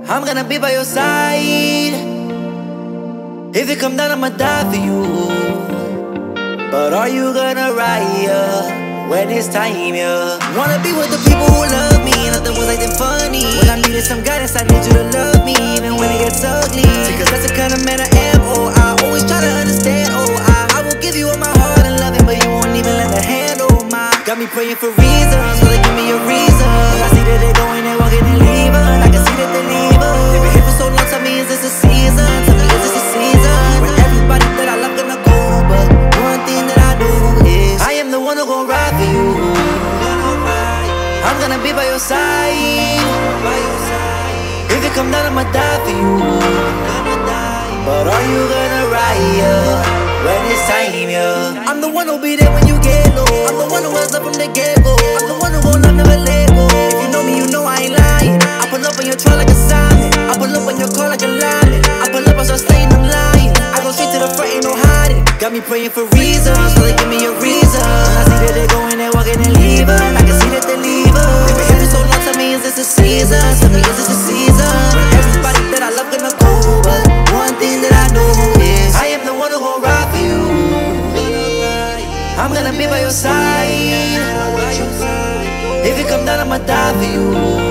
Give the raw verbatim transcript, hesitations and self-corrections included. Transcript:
I'm gonna be by your side. If it come down, I'ma die for you. But are you gonna ride, yeah, when it's time, yeah? Wanna be with the people who love me, nothing was acting funny. When I needed some guidance, I need you to love me, even when it gets ugly. Because that's the kind of man I am, oh, I always try to understand, oh, I I will give you all my heart and love it, but you won't even lend a hand, oh my. Got me praying for reasons, so they give me a reason. I see that they're going and walking and leaving, I can see that they leaving. They've been here for so long, tell me is this a season? Tell me is this a season? When everybody that I love gonna go, but one thing that I know is I am the one who gon' ride for you. I'm gonna be by your side. If it come down, I'ma die for you. But are you gonna ride, yeah, when it's time, yeah? I'm the one who'll be there when you get low. I'm the one who was up from the get-go. I'm the one who gon' love, never let go. If you know me, you know I ain't lying. I pull up on your truck like a silent. I pull up on your car like a lion. I pull up, I start slaying, I'm lying. I go straight to the front, ain't no hiding. Got me praying for reasons, so they give me a reason. I see that they're going and walking and leaving, I can see that they're leaving. They've been here for so long, tell me is this a season? Tell me is this a season? Everybody that I love gonna go, but one thing that I know is I am the one who gon' ride for you. I'm gonna be by your side. If it come down, I'ma die for you.